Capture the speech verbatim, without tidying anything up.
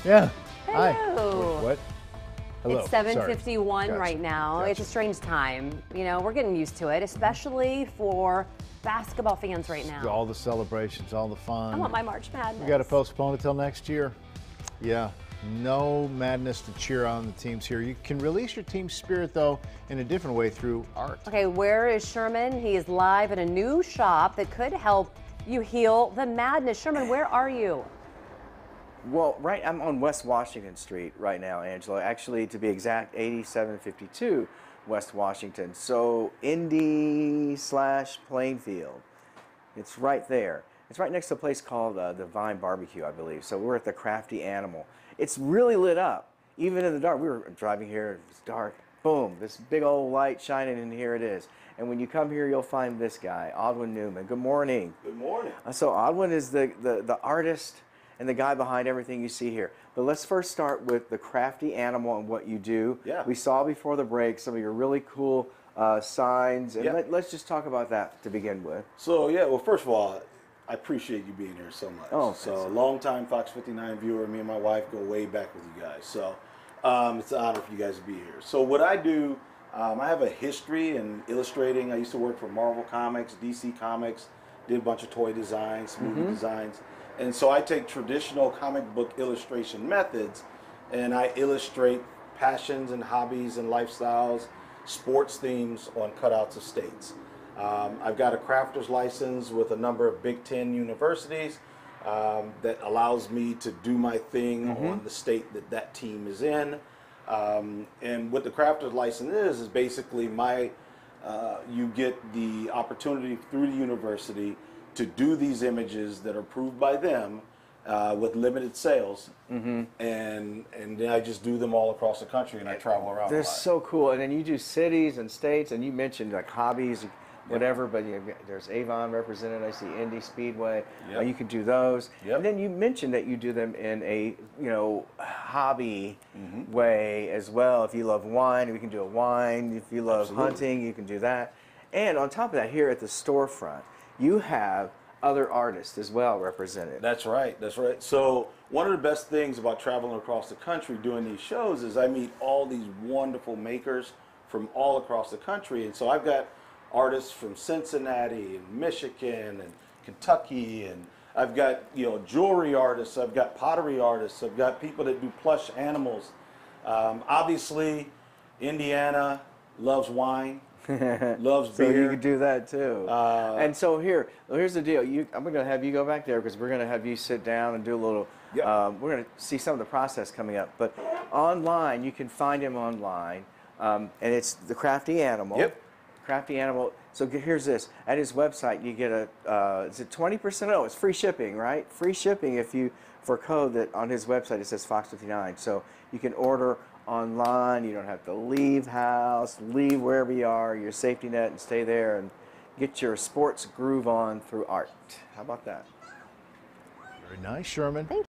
Yeah. Hello. Hi. What? Hello. It's seven Sorry. fifty-one Gotcha. right now. Gotcha. It's a strange time. You know, we're getting used to it, especially for basketball fans right now. All the celebrations, all the fun. I want my March Madness. We got to postpone it till next year. Yeah. No madness to cheer on the teams here. You can release your team spirit, though, in a different way through art. Okay, where is Sherman? He is live at a new shop that could help you heal the madness. Sherman, where are you? Well, right, I'm on West Washington Street right now, Angela. Actually, to be exact, eighty-seven fifty-two West Washington. So, Indy slash Plainfield. It's right there. It's right next to a place called uh, the Vine Barbecue, I believe. So we're at the Crafty Animal. It's really lit up, even in the dark. We were driving here, it's dark. Boom, this big old light shining, and here it is. And when you come here, you'll find this guy, Odwin Newman. Good morning. Good morning. Uh, so Odwin is the, the, the artist and the guy behind everything you see here. But let's first start with the Crafty Animal and what you do. Yeah. We saw before the break some of your really cool uh, signs, and Yep. let, let's just talk about that to begin with. So yeah, well, first of all, I appreciate you being here so much. Oh, so long time Fox fifty-nine viewer. Me and my wife go way back with you guys. So um, it's an honor for you guys to be here. So what I do, um, I have a history in illustrating. I used to work for Marvel Comics, D C Comics, did a bunch of toy designs, movie Mm-hmm. designs. And so I take traditional comic book illustration methods and I illustrate passions and hobbies and lifestyles, sports themes on cutouts of states. Um, I've got a crafter's license with a number of Big Ten universities um, that allows me to do my thing Mm-hmm. on the state that that team is in. Um, and what the crafter's license is, is basically my, uh, you get the opportunity through the university to do these images that are approved by them uh, with limited sales, mm-hmm. and and then I just do them all across the country, and I travel around. They're a lot. so cool. And then you do cities and states, and you mentioned like hobbies, whatever, but you, there's Avon represented. I see Indy Speedway. Yep. Uh, you can do those. Yep. And then you mentioned that you do them in a, you know, hobby Mm-hmm. way as well. If you love wine, we can do a wine. If you love Absolutely. hunting, you can do that. And on top of that, here at the storefront, you have other artists as well represented. That's right. That's right. So one of the best things about traveling across the country doing these shows is I meet all these wonderful makers from all across the country, and so I've got artists from Cincinnati and Michigan and Kentucky, and I've got, you know, jewelry artists, I've got pottery artists, I've got people that do plush animals. Um, obviously, Indiana loves wine, loves So beer. you could do that too. Uh, and so here, well, here's the deal. You, I'm going to have you go back there because we're going to have you sit down and do a little. Yep. Um, we're going to see some of the process coming up. But online, you can find him online, um, and it's the Crafty Animal. Yep. Crafty Animal. So g- here's this. At his website, you get a. Uh, is it twenty percent? Oh, it's free shipping, right? Free shipping if you for code that on his website it says Fox fifty-nine. So you can order online. You don't have to leave house, leave wherever you are, your safety net, and stay there and get your sports groove on through art. How about that? Very nice, Sherman. Thank